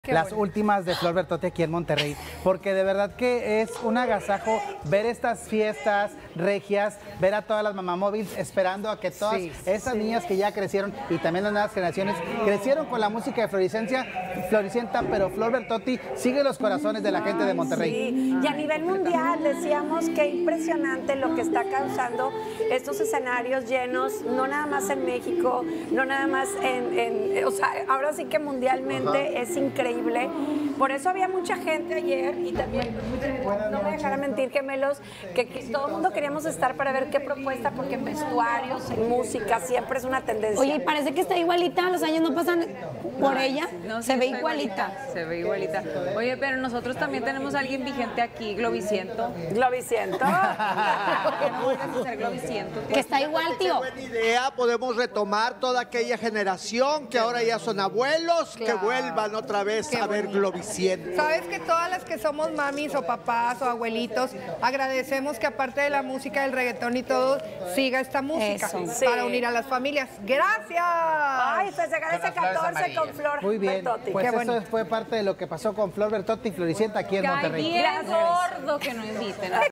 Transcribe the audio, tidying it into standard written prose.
Las últimas de Flor Bertotti aquí en Monterrey, porque de verdad que es un agasajo ver estas fiestas regias, ver a todas las mamamóviles esperando a que todas esas niñas que ya crecieron y también las nuevas generaciones crecieron con la música de Floricienta, pero Flor Bertotti sigue los corazones de la gente de Monterrey. Sí. Y a nivel mundial decíamos que impresionante lo que está causando estos escenarios llenos, no nada más en México, no nada más o sea, ahora sí que mundialmente es increíble. Por eso había mucha gente ayer y también, no me dejarán mentir, gemelos, que todo el mundo queríamos estar para ver qué propuesta, porque en vestuarios, en música, siempre es una tendencia. Oye, y parece que está igualita, los años no pasan por ella, No, se sí, ve está igualita. Se ve igualita. Oye, pero nosotros también tenemos a alguien vigente aquí, Globiciento. Globiciento. ¿Por qué no vuelves a hacer Globiciento? Que está igual, tío. Buena idea, podemos retomar toda aquella generación que ahora ya son abuelos, que vuelvan otra vez a ver Globiciento. Sabes que todas las que somos mamis o papás o abuelitos, agradecemos que aparte de la música, del reggaetón y todo, siga esta música para unir a las familias. ¡Gracias! Ay, festejar ese 14 con Flor Muy bien, Bertotti. pues eso fue parte de lo que pasó con Flor Bertotti y Floricienta aquí en Monterrey. Bien gordo que no inviten.